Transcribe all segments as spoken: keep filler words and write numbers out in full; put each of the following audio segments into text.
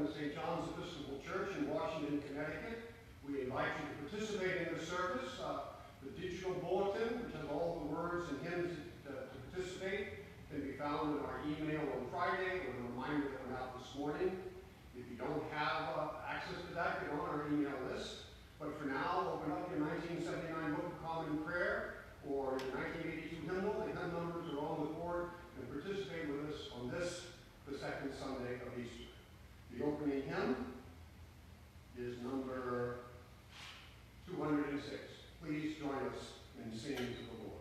welcome to Saint John's Episcopal Church in Washington, Connecticut. We invite you to participate in the service. Uh, the digital bulletin, which has all the words and hymns to, uh, to participate, can be found in our email on Friday, with a reminder that went out this morning. If you don't have uh, access to that, get on our email list. But for now, open up your nineteen seventy-nine Book of Common Prayer or your nineteen eighty-two hymnal. The hymn numbers are on the board, and participate with us on this, the second Sunday of Easter. The opening hymn is number two hundred six. Please join us in singing to the Lord.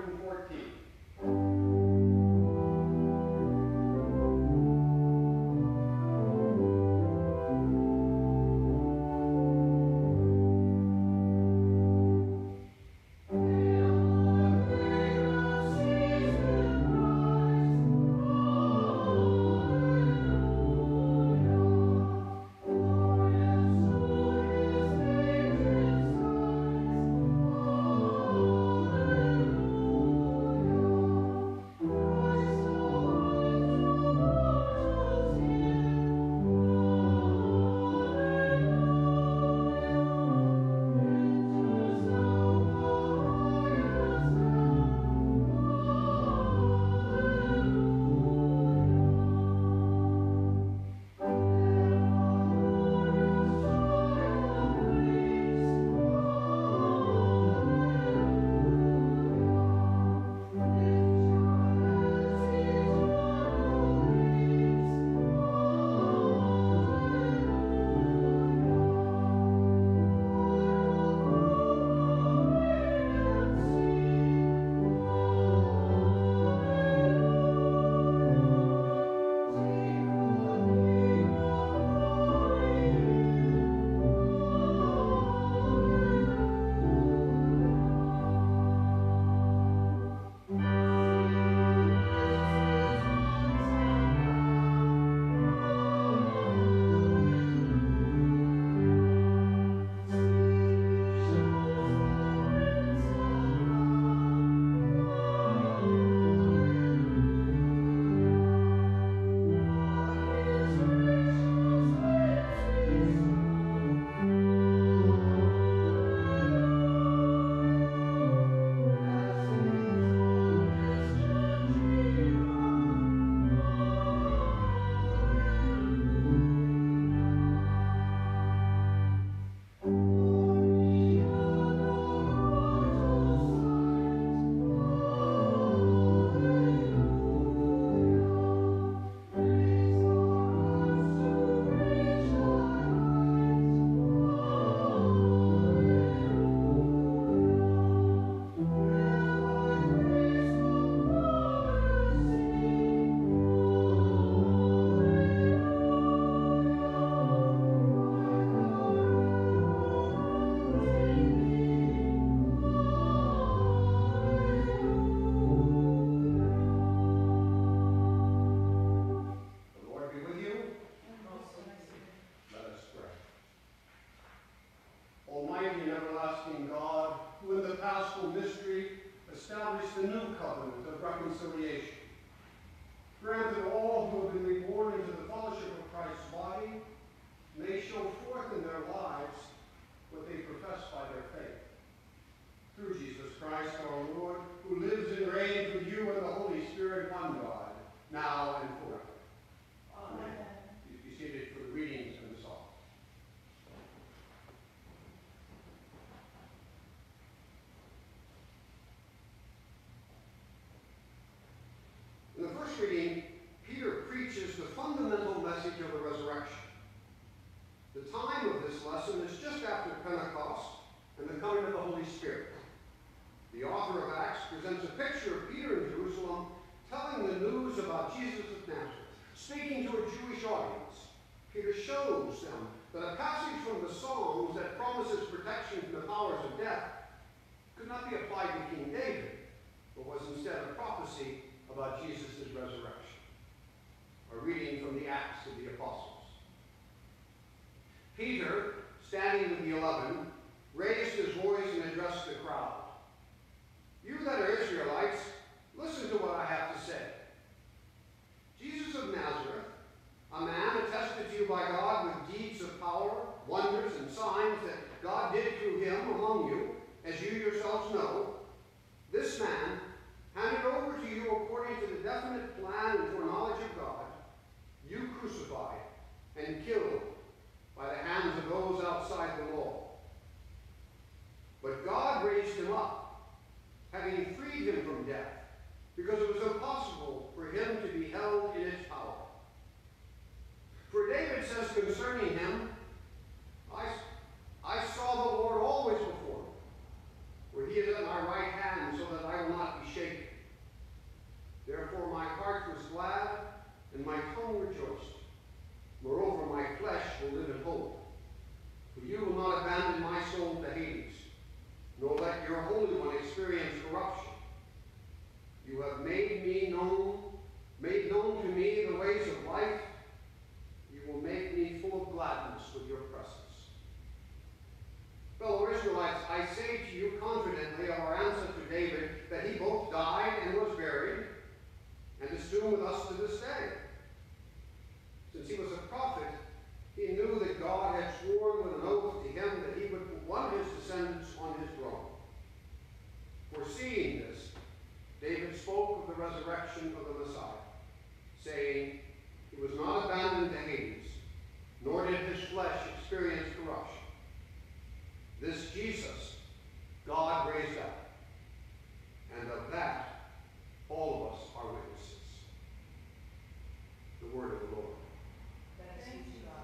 Amen. lesson is just after Pentecost and the coming of the Holy Spirit. The author of Acts presents a picture of Peter in Jerusalem telling the news about Jesus of Nazareth. Speaking to a Jewish audience, Peter shows them that a passage from the Psalms that promises protection from the powers of death could not be applied to King David, but was instead a prophecy about Jesus' resurrection. A reading from the Acts of the Apostles. Peter, standing with the eleven, raised his voice and addressed the crowd. You that are Israelites, listen to what I have to say. Jesus of Nazareth, a man attested to you by God with deeds of power, wonders, and signs that God did through him among you, as you yourselves know, this man, handed over to you according to the definite plan and foreknowledge of God, you crucified and killed by the hands of those outside the law. But God raised him up, having freed him from death, because it was impossible for him to be held in its power. For David says concerning him, I, I saw the Lord always before me, for he is at my right hand, so that I will not be shaken. Therefore my heart was glad, and my tongue rejoiced. Moreover, my flesh will live in hope. For you will not abandon my soul to Hades, nor let your Holy One experience corruption. You have made me known, made known to me the ways of life. You will make me full of gladness with your presence. Fellow Israelites, I say to you confidently of our ancestor David that he both died and was buried, and is still with us to this day. Since he was a prophet, he knew that God had sworn with an oath to him that he would put one of his descendants on his throne. Foreseeing this, David spoke of the resurrection of the Messiah, saying, he was not abandoned to Hades, nor did his flesh experience corruption. This Jesus God raised up, and of that all of us are witnesses. The word of the Lord. Thanks be to God.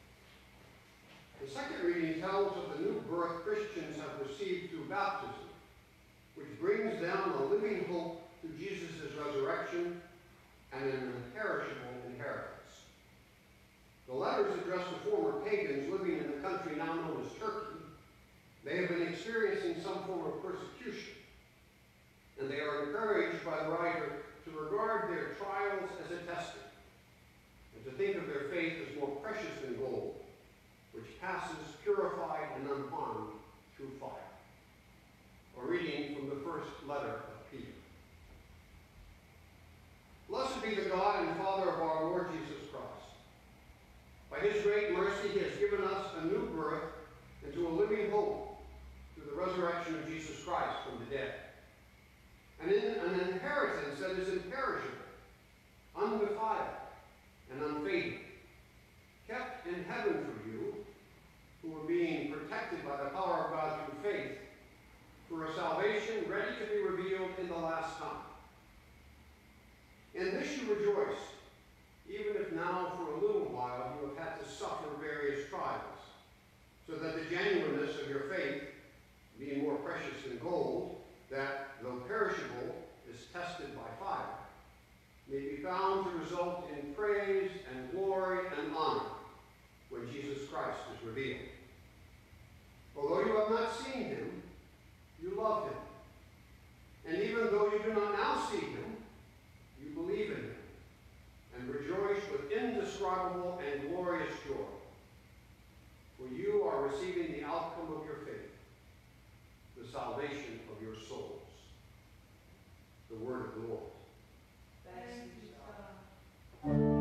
The second reading tells of the new birth Christians have received through baptism It brings them a living hope through Jesus' resurrection and an imperishable inheritance. The letters address the former pagans living in the country now known as Turkey. They have been experiencing some form of persecution, and they are encouraged by the writer to regard their trials as a testing, and to think of their faith as more precious than gold, which passes purified and unharmed through fire. A reading from the first letter of Peter. Blessed be the God and Father of our Lord Jesus Christ. By his great mercy, he has given us a new birth into a living hope through the resurrection of Jesus Christ from the dead, and in an inheritance that is imperishable, undefiled, and unfading, kept in heaven for you, who are being protected by the power of God through faith, for a salvation ready to be revealed in the last time. In this you rejoice, even if now for a little while you have had to suffer various trials, so that the genuineness of your faith, being more precious than gold, that, though perishable, is tested by fire, may be found to result in praise and glory and honor when Jesus Christ is revealed. Although you have not seen him, you love him. And even though you do not now see him, you believe in him and rejoice with indescribable and glorious joy. For you are receiving the outcome of your faith, the salvation of your souls. The word of the Lord. Thanks be to God.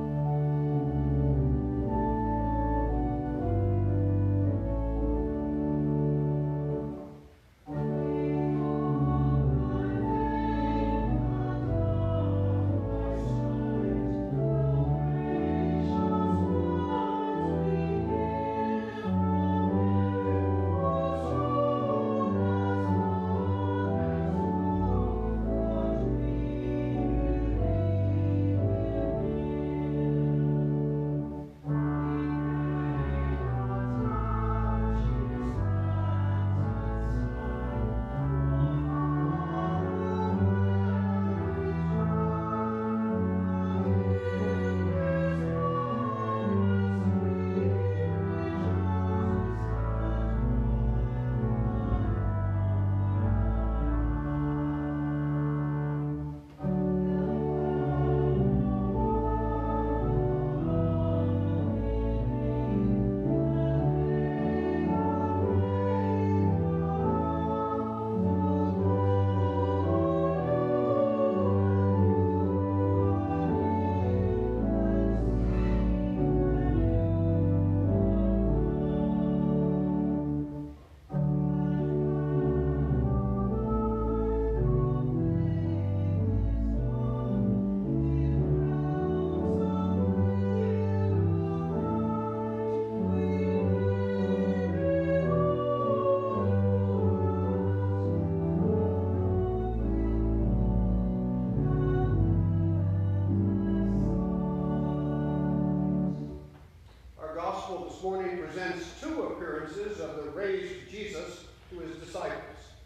This morning presents two appearances of the raised Jesus to his disciples.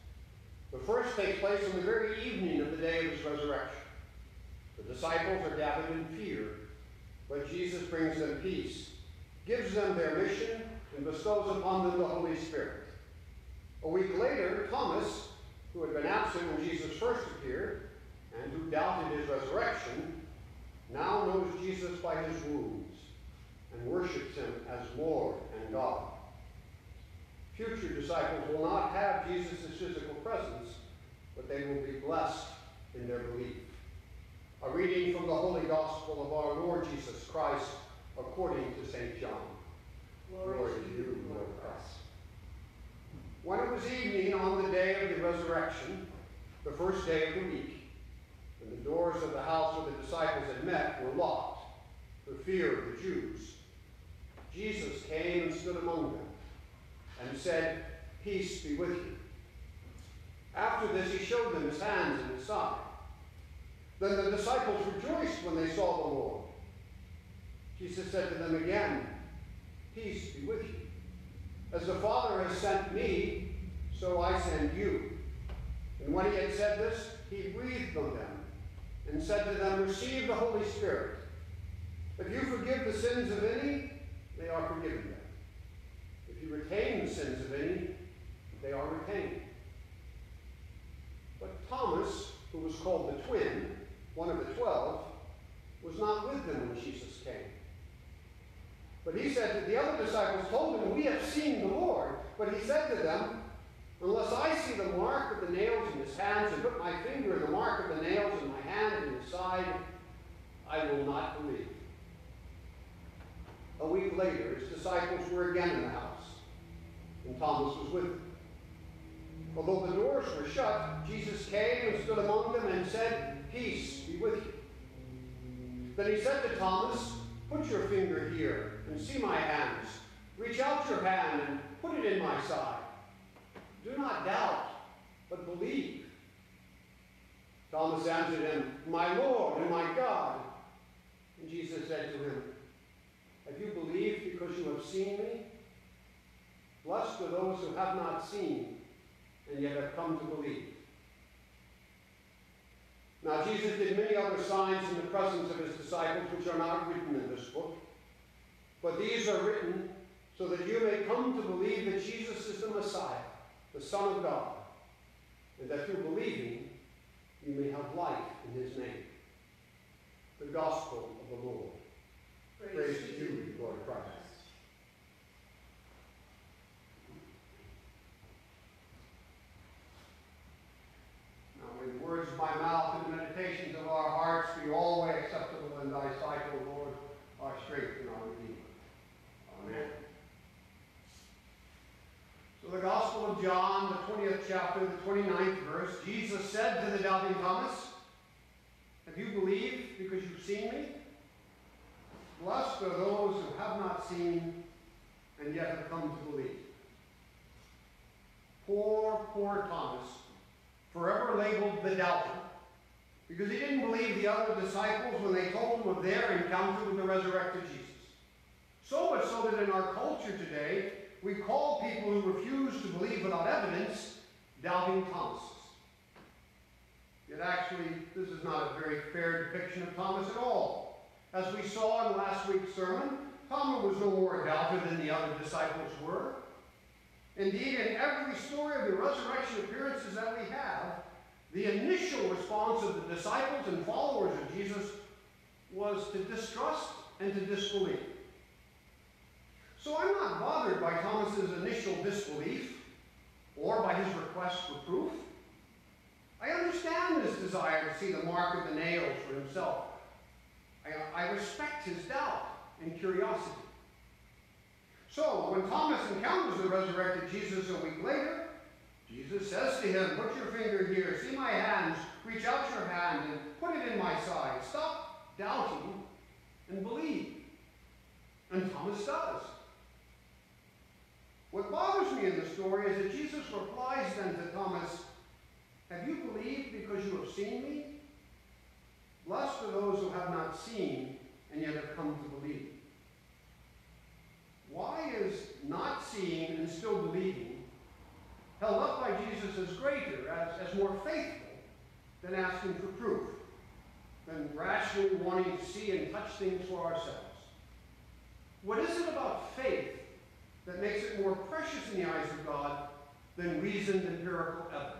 The first takes place on the very evening of the day of his resurrection. The disciples are gathered in fear, but Jesus brings them peace, gives them their mission, and bestows upon them the Holy Spirit. A week later, Thomas, who had been absent when Jesus first appeared, and who doubted his resurrection, now knows Jesus by his wounds and worships him as Lord and God. Future disciples will not have Jesus' physical presence, but they will be blessed in their belief. A reading from the Holy Gospel of our Lord Jesus Christ according to Saint John. Glory, Glory to you, Lord Christ. When it was evening on the day of the resurrection, the first day of the week, and the doors of the house where the disciples had met were locked for fear of the Jews, Jesus came and stood among them and said, "Peace be with you." After this, he showed them his hands and his side. Then the disciples rejoiced when they saw the Lord. Jesus said to them again, "Peace be with you. As the Father has sent me, so I send you." And when he had said this, he breathed on them and said to them, "Receive the Holy Spirit. If you forgive the sins of any, they are forgiven them. If you retain the sins of any, they are retained." But Thomas, who was called the twin, one of the twelve, was not with them when Jesus came. But he said that the other disciples told him, "We have seen the Lord." But he said to them, "Unless I see the mark of the nails in his hands and put my finger in the mark of the nails in my hand and his side, I will not believe." A week later, his disciples were again in the house, and Thomas was with them. Although the doors were shut, Jesus came and stood among them and said, "Peace be with you." Then he said to Thomas, "Put your finger here and see my hands. Reach out your hand and put it in my side. Do not doubt, but believe." Thomas answered him, "My Lord and my God." And Jesus said to him, "Have you believed because you have seen me? Blessed are those who have not seen and yet have come to believe." Now Jesus did many other signs in the presence of his disciples, which are not written in this book. But these are written so that you may come to believe that Jesus is the Messiah, the Son of God, and that through believing you may have life in his name. The Gospel of the Lord. Praise, Praise to you, Lord Christ. Now may the words of my mouth and the meditations of our hearts be always acceptable in thy sight, O Lord, our strength and our Redeemer. Amen. So the Gospel of John, the twentieth chapter, the twenty-ninth verse, Jesus said to the doubting Thomas, "Have you believed because you've seen me? Blessed are those who have not seen and yet have come to believe." Poor, poor Thomas, forever labeled the doubter, because he didn't believe the other disciples when they told him of their encounter with the resurrected Jesus. So much so that in our culture today, we call people who refuse to believe without evidence doubting Thomases. Yet actually, this is not a very fair depiction of Thomas at all. As we saw in last week's sermon, Thomas was no more a doubter than the other disciples were. Indeed, in every story of the resurrection appearances that we have, the initial response of the disciples and followers of Jesus was to distrust and to disbelieve. So I'm not bothered by Thomas's initial disbelief or by his request for proof. I understand his desire to see the mark of the nails for himself. I, I respect his doubt and curiosity. So when Thomas encounters the resurrected Jesus a week later, Jesus says to him, "Put your finger here, see my hands, reach out your hand and put it in my side. Stop doubting and believe." And Thomas does. What bothers me in the story is that Jesus replies then to Thomas, "Have you believed because you have seen me? Blessed are those who have not seen and yet have come to believe." Why is not seeing and still believing held up by Jesus as greater, as, as more faithful, than asking for proof, than rationally wanting to see and touch things for ourselves? What is it about faith that makes it more precious in the eyes of God than reasoned empirical evidence?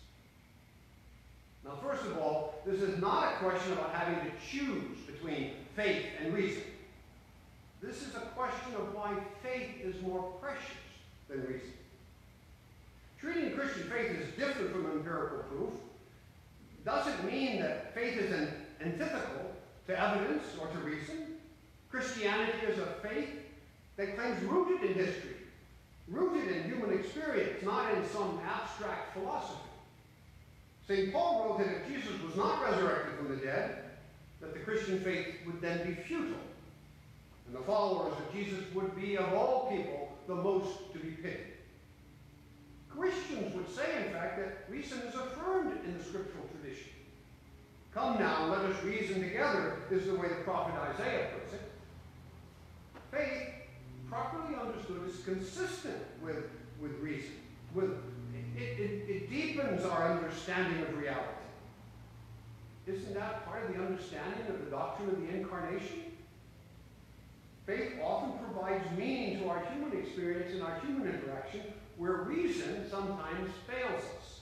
Now, first of all, this is not a question about having to choose between faith and reason. This is a question of why faith is more precious than reason. Treating Christian faith as different from empirical proof doesn't mean that faith is an antithetical to evidence or to reason. Christianity is a faith that claims rooted in history, rooted in human experience, not in some abstract philosophy. Saint Paul wrote that if Jesus was not resurrected from the dead, that the Christian faith would then be futile, and the followers of Jesus would be, of all people, the most to be pitied. Christians would say, in fact, that reason is affirmed in the scriptural tradition. "Come now, let us reason together," is the way the prophet Isaiah puts it. Faith, properly understood, is consistent with, with reason. With, it, it, it deepens deepens our understanding of reality. Isn't that part of the understanding of the doctrine of the incarnation? Faith often provides meaning to our human experience and our human interaction where reason sometimes fails us.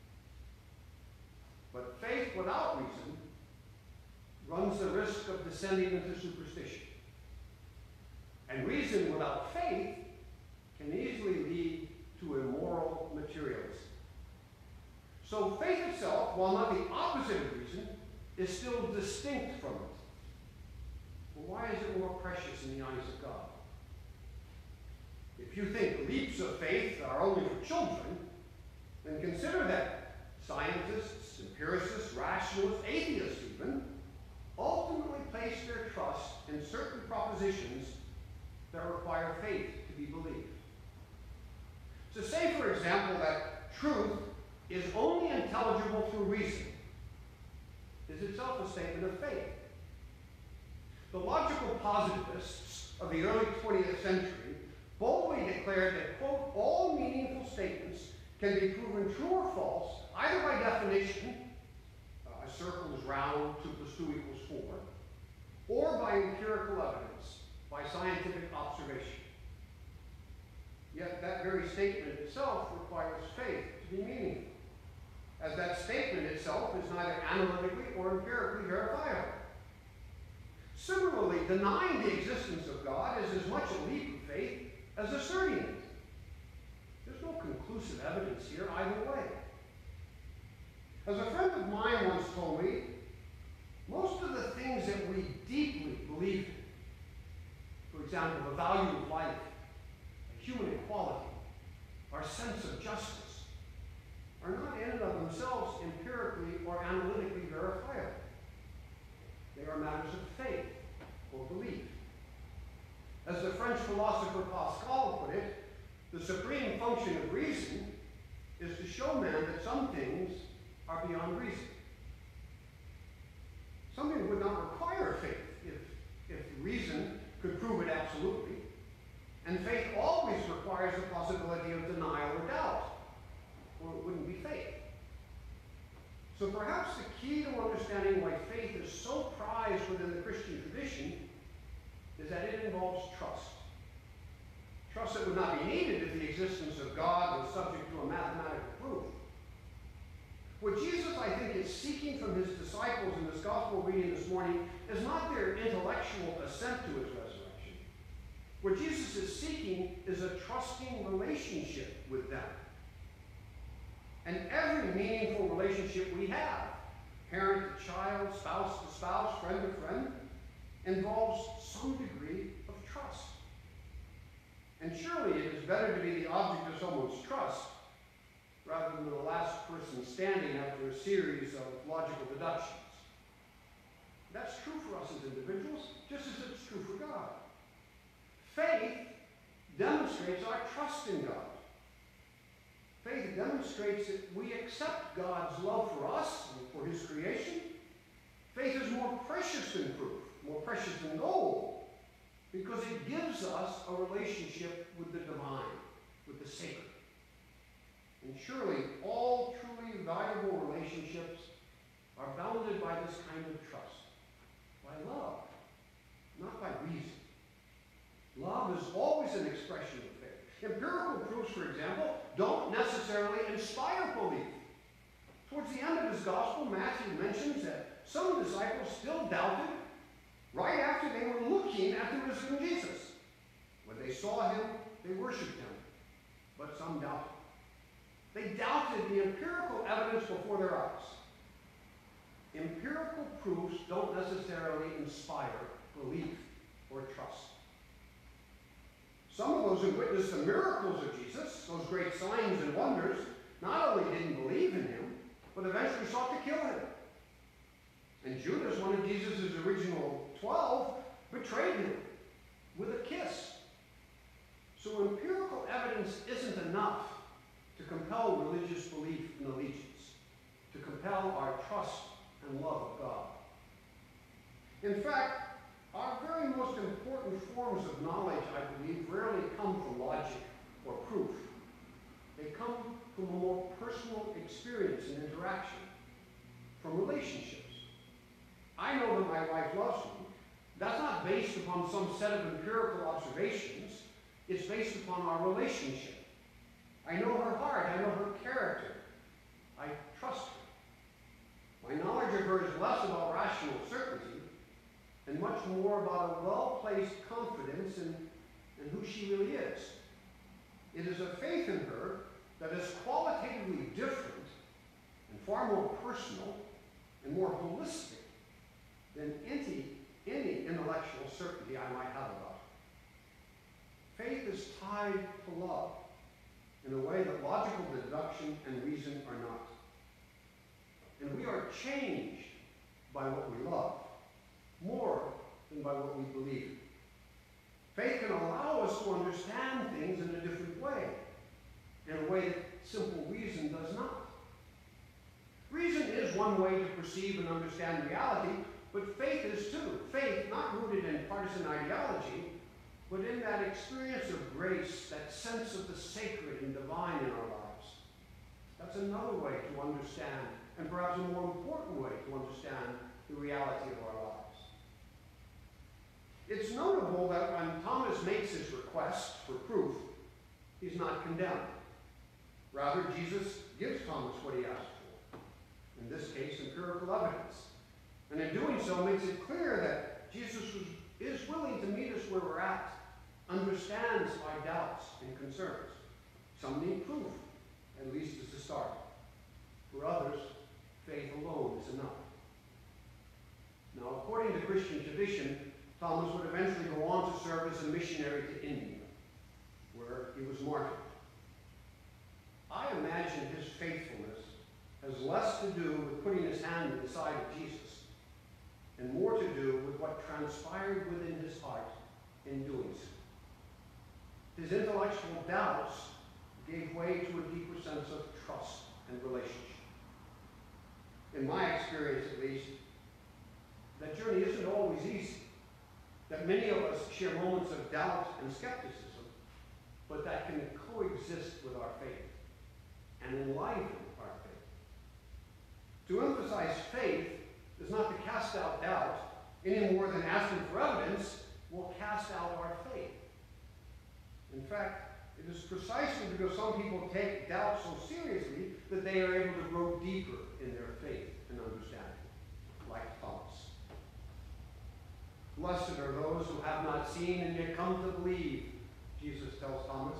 But faith without reason runs the risk of descending into superstition. And reason without faith can easily lead to immoral materialism. So faith itself, while not the opposite of reason, is still distinct from it. Well, why is it more precious in the eyes of God? If you think leaps of faith are only for children, then consider that scientists, empiricists, rationalists, atheists even, ultimately place their trust in certain propositions that require faith to be believed. So say, for example, that truth is only intelligible through reason is itself a statement of faith. The logical positivists of the early twentieth century boldly declared that, quote, all meaningful statements can be proven true or false either by definition, uh, a circle is round, two plus two equals four, or by empirical evidence, by scientific observation. Yet that very statement itself requires faith to be meaningful, as that statement itself is neither analytically or empirically verifiable. Similarly, denying the existence of God is as much a leap of faith as asserting it. There's no conclusive evidence here either way. As a friend of mine once told me, most of the things that we deeply believe in, for example, the value of life, human equality, our sense of justice, are not in and of themselves empirically or analytically verifiable. They are matters of faith or belief. As the French philosopher Pascal put it, the supreme function of reason is to show man that some things are beyond reason. Something would not require faith if, if reason could prove it absolutely. And faith always requires the possibility of denial or doubt, or it wouldn't be faith. So perhaps the key to understanding why faith is so prized within the Christian tradition is that it involves trust. Trust that would not be needed if the existence of God was subject to a mathematical proof. What Jesus, I think, is seeking from his disciples in this gospel reading this morning is not their intellectual assent to his resurrection. What Jesus is seeking is a trusting relationship with them. And every meaningful relationship we have, parent to child, spouse to spouse, friend to friend, involves some degree of trust. And surely it is better to be the object of someone's trust rather than the last person standing after a series of logical deductions. That's true for us as individuals, just as it's true for God. Faith demonstrates our trust in God. Faith demonstrates that we accept God's love for us and for his creation. Faith is more precious than proof, more precious than gold, because it gives us a relationship with the divine, with the sacred. And surely all truly valuable relationships are bounded by this kind of trust, by love, not by reason. Love is always an expression of faith. Empirical proofs, for example, don't necessarily inspire belief. Towards the end of his gospel, Matthew mentions that some disciples still doubted right after they were looking at the risen Jesus. When they saw him, they worshipped him, but some doubted. They doubted the empirical evidence before their eyes. Empirical proofs don't necessarily inspire belief or trust. Some of those who witnessed the miracles of Jesus, those great signs and wonders, not only didn't believe in him, but eventually sought to kill him. And Judas, one of Jesus' original twelve, betrayed him with a kiss. So empirical evidence isn't enough to compel religious belief and allegiance, to compel our trust and love of God. In fact, our very most important forms of knowledge, I believe, rarely come from logic or proof. They come from a more personal experience and interaction, from relationships. I know that my wife loves me. That's not based upon some set of empirical observations. It's based upon our relationship. I know her heart. I know her character. I trust her. My knowledge of her is less about rational certainty and much more about a well-placed confidence in, in who she really is. It is a faith in her that is qualitatively different and far more personal and more holistic than any, any intellectual certainty I might have about it. Faith is tied to love in a way that logical deduction and reason are not. And we are changed by what we love, more than by what we believe. Faith can allow us to understand things in a different way, in a way that simple reason does not. Reason is one way to perceive and understand reality, but faith is too. Faith, not rooted in partisan ideology, but in that experience of grace, that sense of the sacred and divine in our lives. That's another way to understand, and perhaps a more important way to understand the reality of our lives. It's notable that when Thomas makes his request for proof, he's not condemned. Rather, Jesus gives Thomas what he asked for. In this case, empirical evidence. And in doing so, makes it clear that Jesus was, is willing to meet us where we're at, understands my doubts and concerns. Some need proof, at least as a start. For others, faith alone is enough. Now, according to Christian tradition, Thomas would eventually go on to serve as a missionary to India, where he was martyred. I imagine his faithfulness has less to do with putting his hand in the side of Jesus and more to do with what transpired within his heart in doing so. His intellectual doubts gave way to a deeper sense of trust and relationship. In my experience, at least, that journey isn't always easy. That many of us share moments of doubt and skepticism, but that can coexist with our faith and enliven our faith. To emphasize faith is not to cast out doubt any more than asking for evidence will cast out our faith. In fact, it is precisely because some people take doubt so seriously that they are able to grow deeper in their faith and understanding, like Thomas. Blessed are those who have not seen and yet come to believe, Jesus tells Thomas.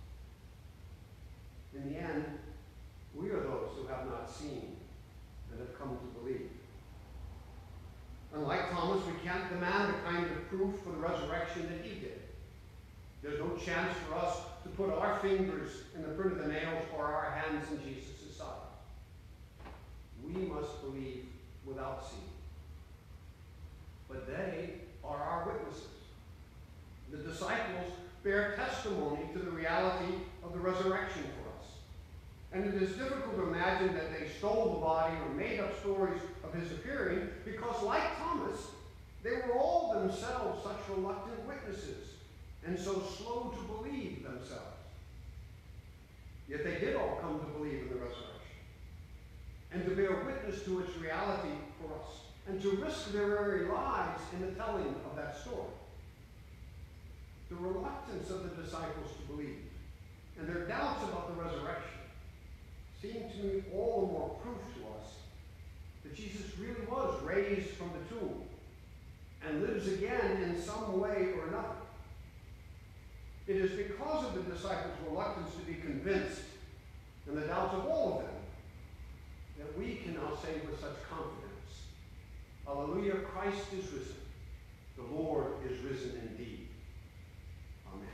In the end, we are those who have not seen and have come to believe. Unlike Thomas, we can't demand the kind of proof for the resurrection that he did. There's no chance for us to put our fingers in the print of the nails or our hands in Jesus' side. We must believe without seeing. But they are our witnesses. The disciples bear testimony to the reality of the resurrection for us. And it is difficult to imagine that they stole the body or made up stories of his appearing because, like Thomas, they were all themselves such reluctant witnesses and so slow to believe themselves. Yet they did all come to believe in the resurrection and to bear witness to its reality for us, and to risk their very lives in the telling of that story. The reluctance of the disciples to believe and their doubts about the resurrection seem to me all the more proof to us that Jesus really was raised from the tomb and lives again in some way or another. It is because of the disciples' reluctance to be convinced and the doubts of all of them that we can now say with such confidence, Hallelujah, Christ is risen. The Lord is risen indeed. Amen.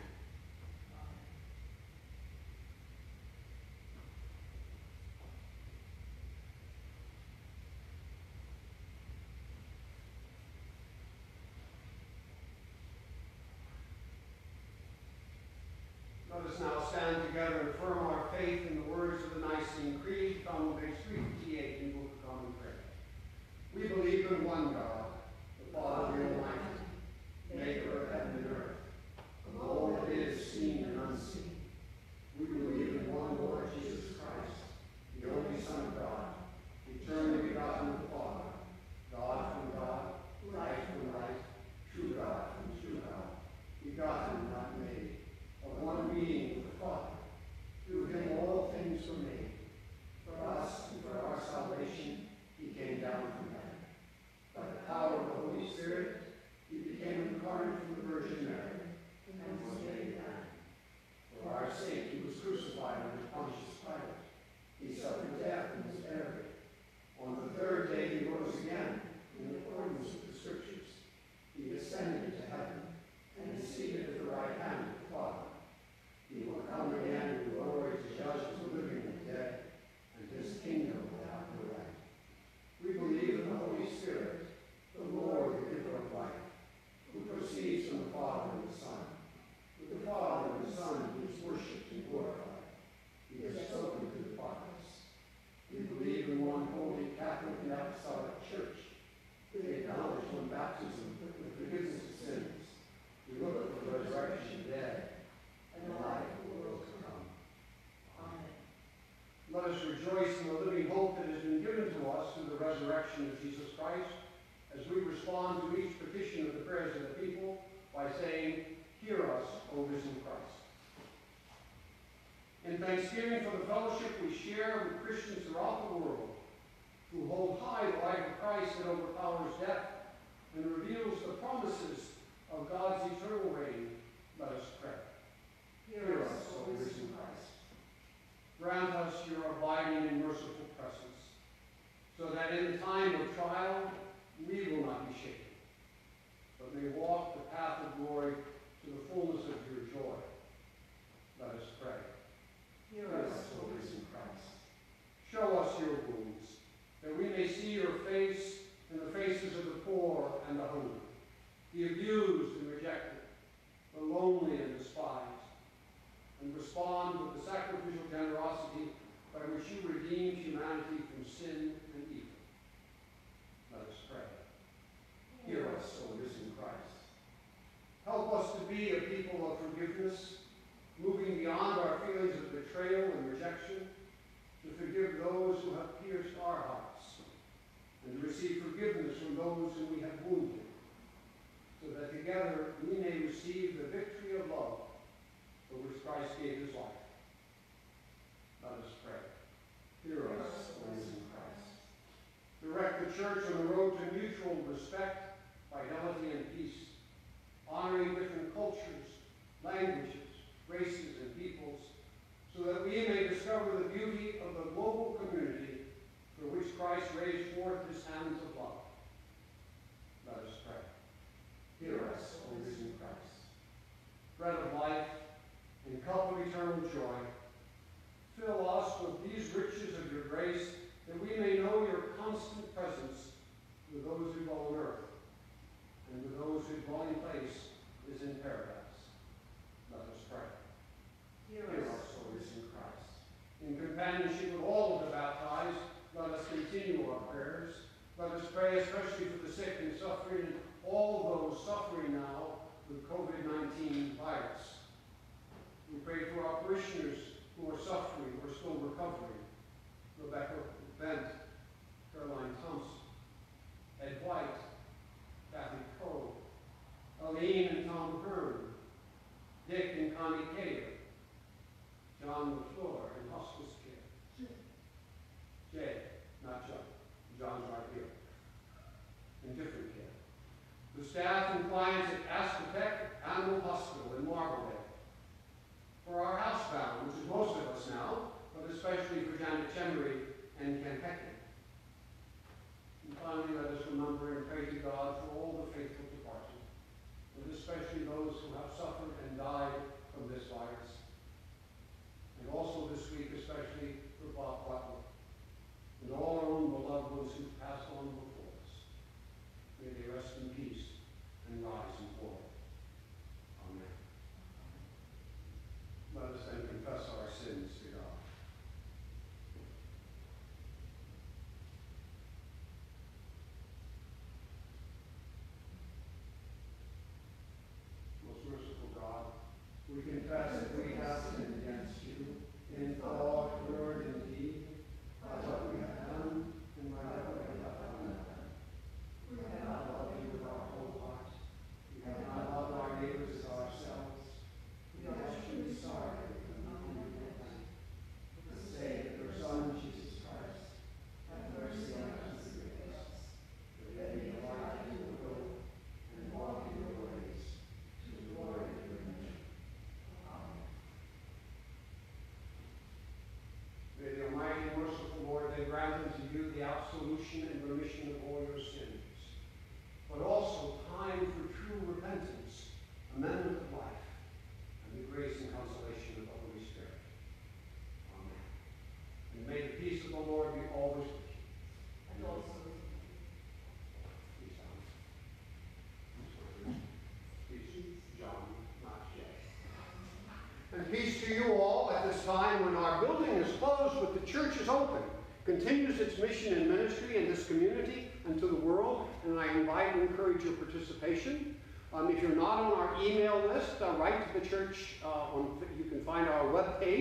Let us now stand together and affirm our faith in the words of the Nicene Creed, found on page three fifty-eight in the Book of Common Prayer. We believe in one God, the Father Almighty, maker of heaven and earth, of all that is seen and unseen. We believe in one Lord Jesus Christ, rejoice in the living hope that has been given to us through the resurrection of Jesus Christ, as we respond to each petition of the prayers of the people by saying, "Hear us, O risen Christ." In thanksgiving for the fellowship we share with Christians throughout the world, who hold high the life of Christ that overpowers death and reveals the promises of God's eternal reign, let us pray. Hear us, O risen Christ. Grant us your abiding and merciful presence, so that in the time of trial we will not be shaken, but may walk the path of glory to the fullness of your joy. Let us pray. Hear us, O risen Christ. Show us your wounds, that we may see your face in the faces of the poor and the hungry, the abused and rejected, the lonely and despised, and respond with the sacrificial generosity by which you redeemed humanity from sin and evil. Let us pray. Hear us, O risen Christ. Help us to be a people of forgiveness, moving beyond our feelings of betrayal and rejection, to forgive those who have pierced our hearts, and to receive forgiveness from those whom we have wounded, so that together we may receive the victory of love for which Christ gave his life. Let us pray. Hear us, O risen Christ. Direct the church on the road to mutual respect, fidelity, and peace, honoring different cultures, languages, races, and peoples, so that we may discover the beauty of the global community for which Christ raised forth his hands of love. Let us pray. Hear us, O risen Christ. Bread of life and cup of eternal joy, fill us with these riches of your grace, that we may know your constant presence with those who dwell on earth, and with those whose dwelling place is in paradise. Let us pray. Hear us, O risen Christ. In companionship with all of the baptized, let us continue our prayers. Let us pray especially for the sick and suffering, and all those suffering now with COVID nineteen virus. We pray for our parishioners who are suffering or still recovering. Rebecca Bent, Caroline Thompson, Ed White, Kathy Cole, Aline and Tom Hearn, Dick and Connie Cater, John LaFleur in hospice care. Jay, not John. John's right here. In different care. The staff and clients at Ascotec Animal Hospital in Marblehead. For our housebound, which is most of us now, but especially for Janet Chemery and Ken Heckman. And finally, let us remember and pray to God for all the faithful departed, and especially those who have suffered and died from this virus. And also this week, especially for Bob Butler and all our own beloved ones who passed on before us. May they rest in peace and rise in glory. Amen. Let us then confess our sins to God. Most merciful God, we confess that we have sinned against you in thought, word, and deed, by what we have done and by what we have undone. We have not loved you with our whole heart. We have not loved our neighbors as ourselves. We are truly sorry for the unrepentant. For the sake of your Son, Jesus Christ, have mercy on us and forgive us, that we may abide in your will and walk in your ways, to the glory of your name. Amen. May the Almighty and merciful Lord then grant unto you the absolution and remission of all your sins, but also time for true repentance, amendment of life, and the grace and consolation of the Holy Spirit. Amen. And may the peace of the Lord be always with you. And also with you. Please, John. Peace, John, not Jay. And peace to you all at this time when our building is closed but the church is open, continues its mission and ministry in this community and to the world, and I invite and encourage your participation. Um, if you're not on our email list, uh, write to the church. Uh, on, you can find our web page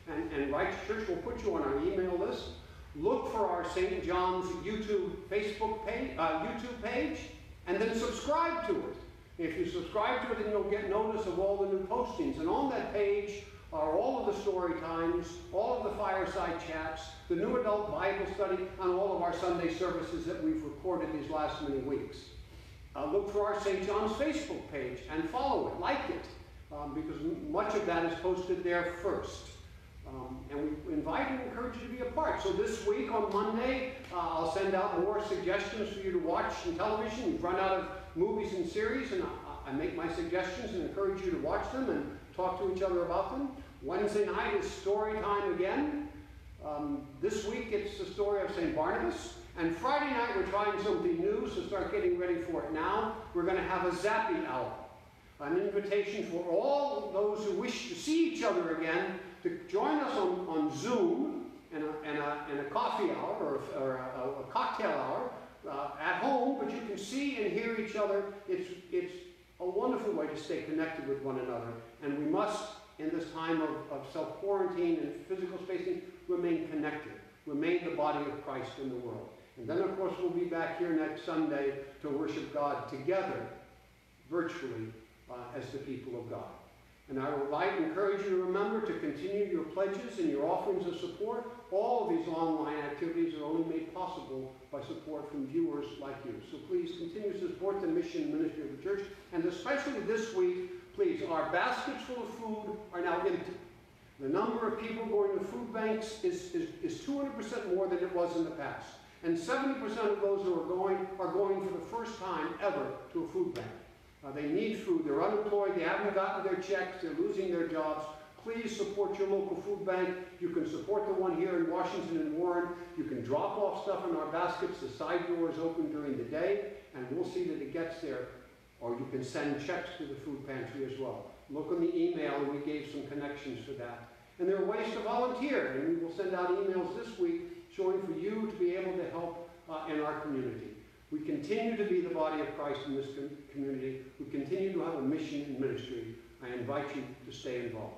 and, and write to church. We'll put you on our email list. Look for our Saint John's YouTube Facebook page, uh, YouTube page, and then subscribe to it. If you subscribe to it, then you'll get notice of all the new postings. And on that page are all of the story times, all of the fireside chats, the new adult Bible study, and all of our Sunday services that we've recorded these last many weeks. Uh, look for our Saint John's Facebook page and follow it, like it, um, because much of that is posted there first. Um, and we invite and encourage you to be a part. So this week on Monday, uh, I'll send out more suggestions for you to watch on television. We've run out of movies and series, and I, I make my suggestions and encourage you to watch them and talk to each other about them. Wednesday night is story time again. Um, this week it's the story of Saint Barnabas. And Friday night we're trying something new, so start getting ready for it now. We're going to have a Zappy hour, an invitation for all those who wish to see each other again to join us on, on Zoom and a, and, a, and a coffee hour or a, or a, a cocktail hour uh, at home, but you can see and hear each other. It's, it's a wonderful way to stay connected with one another, and we must, in this time of, of self-quarantine and physical spacing, remain connected, remain the body of Christ in the world. And then, of course, we'll be back here next Sunday to worship God together, virtually, uh, as the people of God. And I would like to encourage you to remember to continue your pledges and your offerings of support. All of these online activities are only made possible by support from viewers like you. So please continue to support the mission and ministry of the church. And especially this week, please, our baskets full of food are now empty. The number of people going to food banks is, is, is two hundred percent more than it was in the past. And seventy percent of those who are going are going for the first time ever to a food bank. Uh, they need food. They're unemployed. They haven't gotten their checks. They're losing their jobs. Please support your local food bank. You can support the one here in Washington and Warren. You can drop off stuff in our baskets. The side door is open during the day, and we'll see that it gets there. Or you can send checks to the food pantry as well. Look on the email, and we gave some connections for that. And there are ways to volunteer, and we will send out emails this week showing for you to be able to help uh, in our community. We continue to be the body of Christ in this com community. We continue to have a mission and ministry. I invite you to stay involved.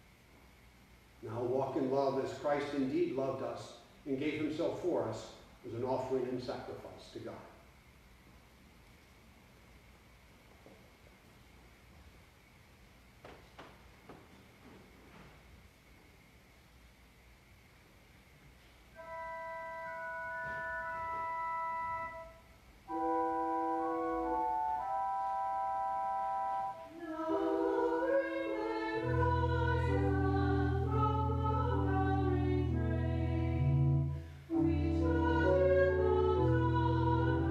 Now walk in love as Christ indeed loved us and gave himself for us as an offering and sacrifice to God. We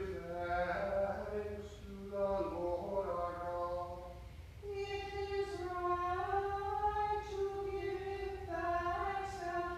thanks to the Lord our God. It is right to give thanks and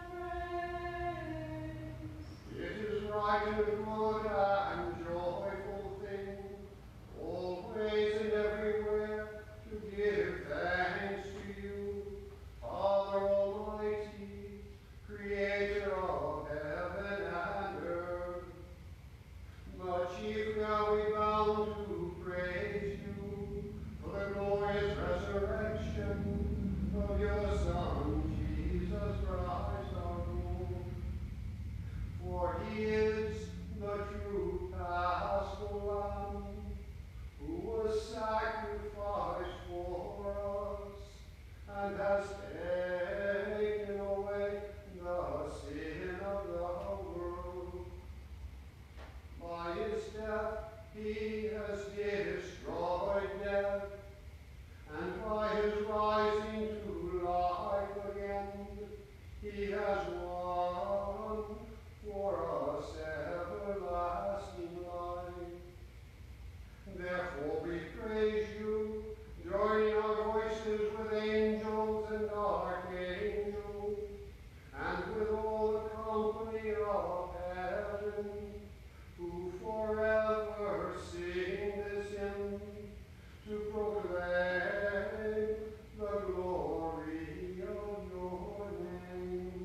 praise. It is right and good and joyful thing, always and everywhere, to give thanks to you, Father Almighty, Creator of heaven and earth. But chiefly are we bound to praise you for the glorious resurrection of your Son, Jesus Christ our Lord. For he is the true Paschal Lamb, who was sacrificed for us and has taken away the sin of the world. By his death he has destroyed death, and by his rising to life again he has won for us everlasting life. Therefore we praise you, joining our voices with angels and archangels, and with all the company of heaven, who forever sing this hymn to proclaim the glory of your name.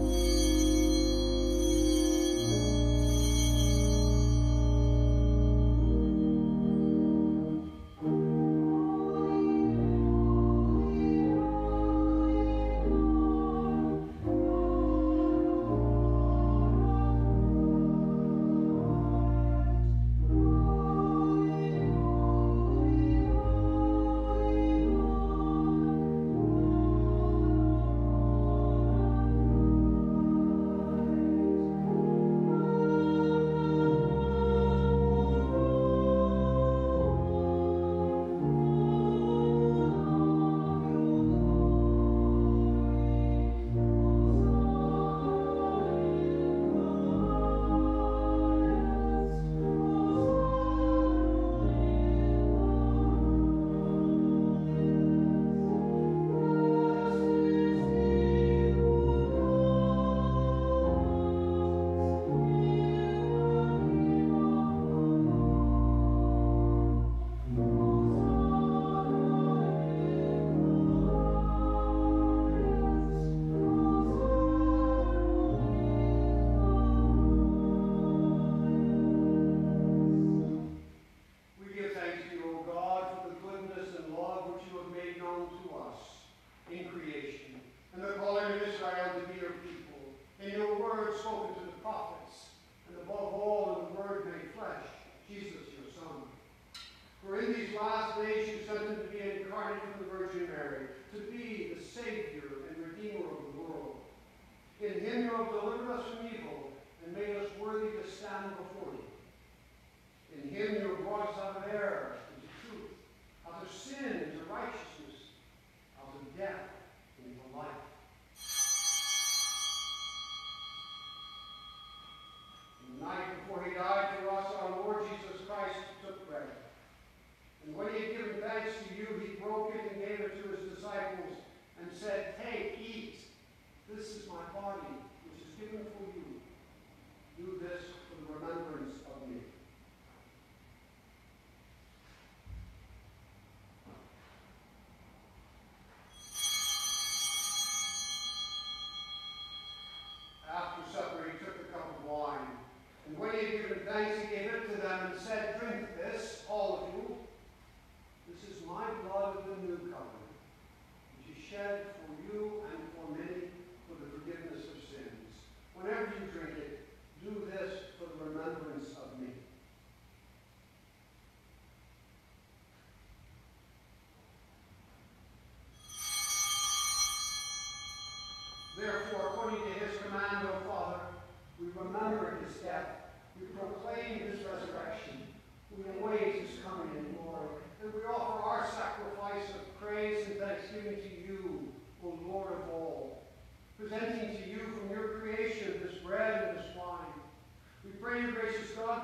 We give thanks to you, O God, for the goodness and love which you have made known to us in creation, and the calling of Israel to be your people, in your word spoken to the prophets, and above all in the word made flesh, Jesus your Son. For in these last days you sent him to be incarnate from the Virgin Mary, to be the Savior and Redeemer of the world. In him you have delivered us from evil, and made us worthy to stand before you. In him you have brought us out of error into truth, out of sin into righteousness, out of death into life. In the night before he died for us, our Lord Jesus Christ took bread. And when he had given thanks to you, he broke it and gave it to his disciples and said, "Take, eat. This is my body, which is given for you. Do this for the remembrance of me." After supper, he took the cup of wine, and when he had given thanks, he gave it to them and said, "Drink this, all of you. This is my blood of the new covenant, which is shed for you and for many for the forgiveness of sins. Whenever you drink it, do this for the remembrance of me." Therefore, according to his command, O Father, we remember his death, we proclaim his resurrection, we await his coming in glory, and we offer our sacrifice of praise and thanksgiving to you, O Lord of all, presenting to you from your creation this bread and this wine. We pray you, gracious God,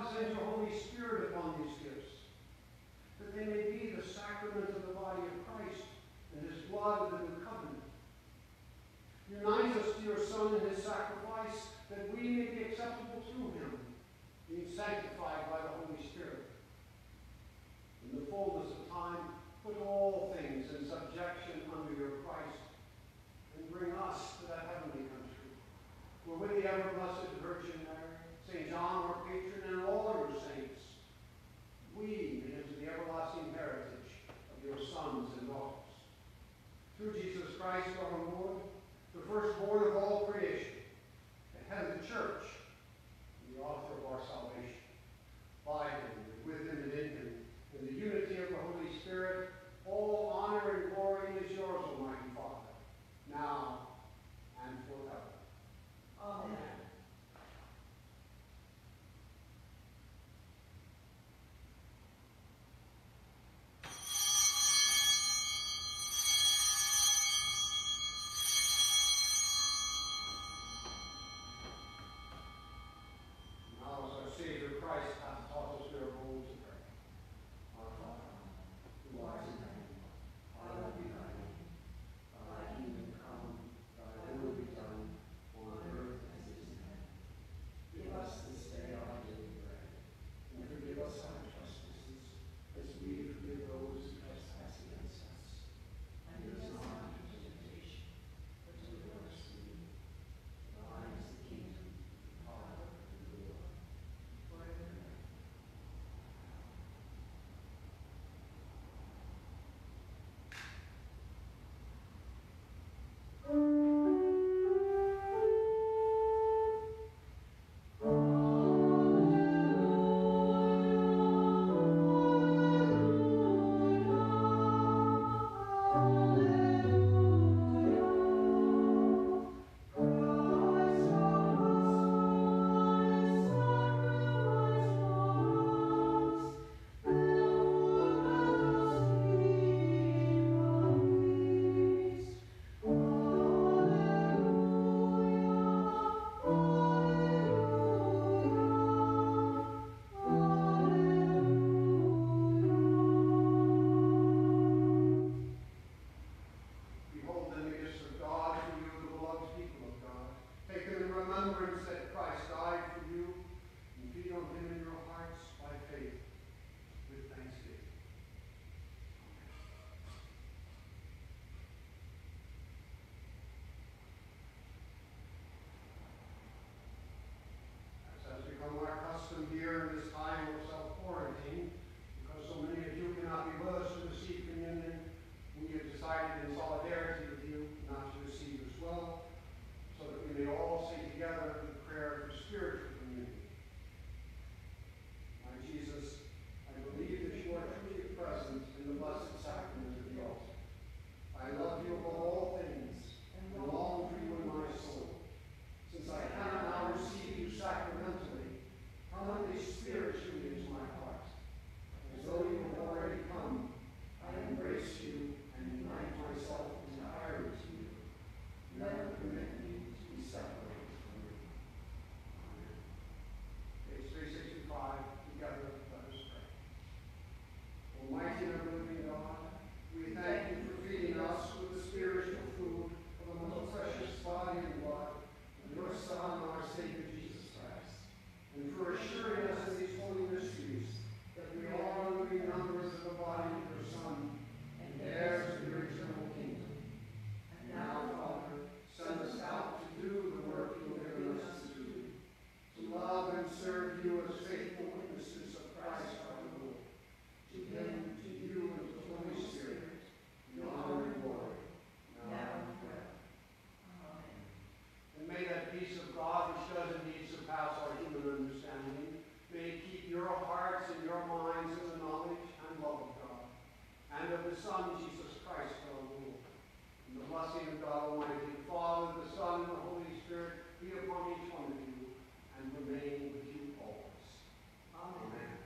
Son, Jesus Christ, our Lord. And the blessing of God Almighty, the Father, the Son, and the Holy Spirit be upon each one of you and remain with you always. Amen.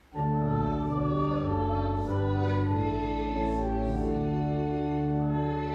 Praise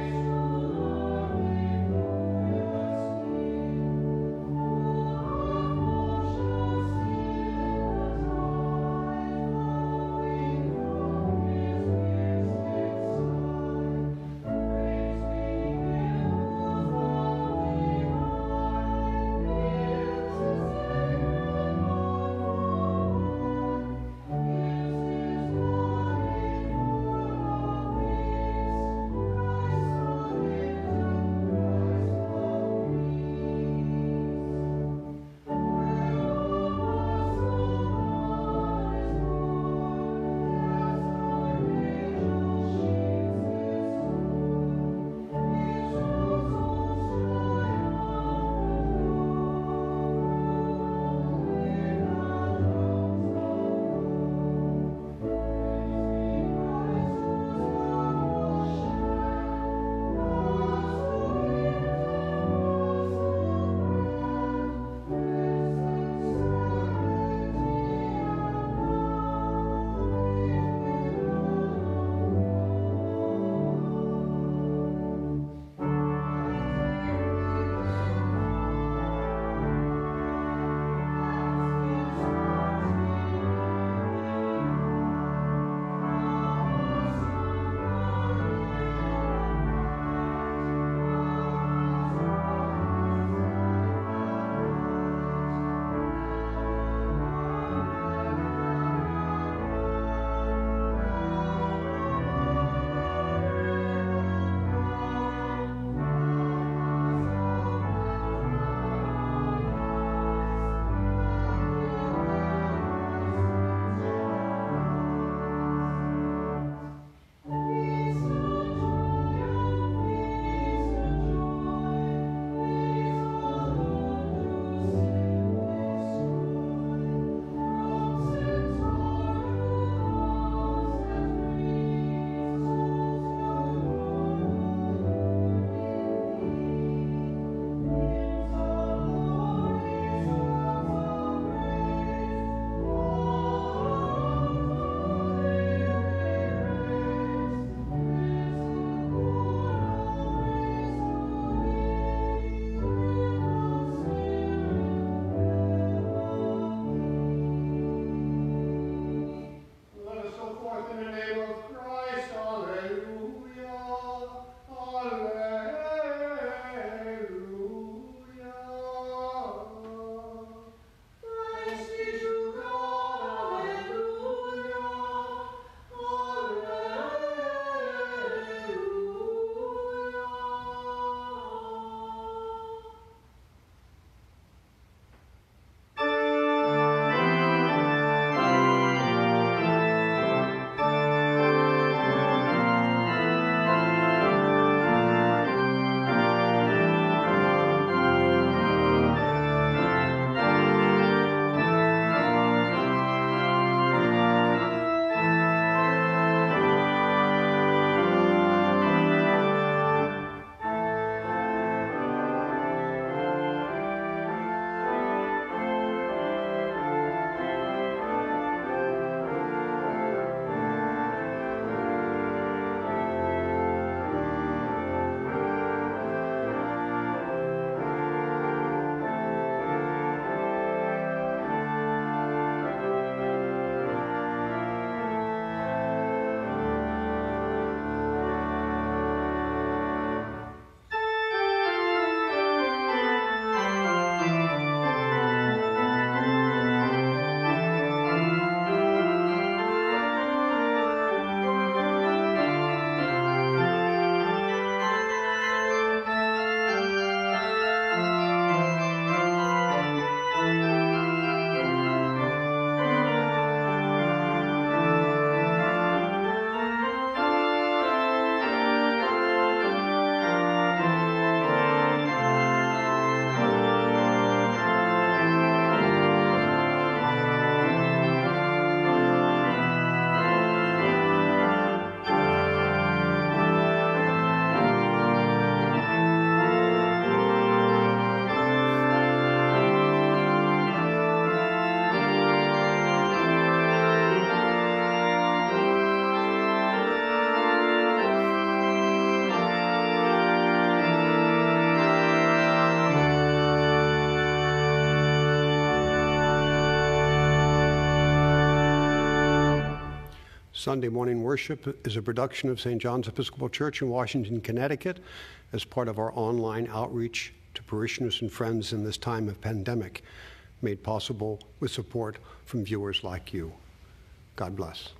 Sunday morning worship is a production of Saint John's Episcopal Church in Washington, Connecticut, as part of our online outreach to parishioners and friends in this time of pandemic, made possible with support from viewers like you. God bless.